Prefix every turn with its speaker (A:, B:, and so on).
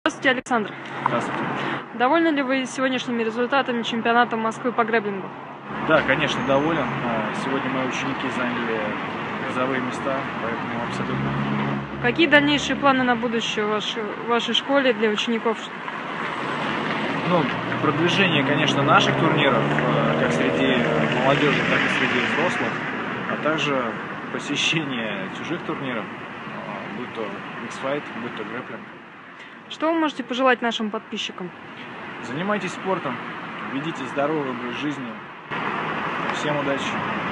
A: Здравствуйте, Александр.
B: Здравствуйте.
A: Довольны ли вы сегодняшними результатами чемпионата Москвы по грэпплингу?
B: Да, конечно, доволен. Сегодня мои ученики заняли призовые места, поэтому абсолютно.
A: Какие дальнейшие планы на будущее в вашей школе для учеников?
B: Продвижение, конечно, наших турниров, как среди молодежи, так и среди взрослых, а также посещение чужих турниров, будь то миксфайт, будь то грэпплинг.
A: Что вы можете пожелать нашим подписчикам?
B: Занимайтесь спортом, ведите здоровый образ жизни. Всем удачи!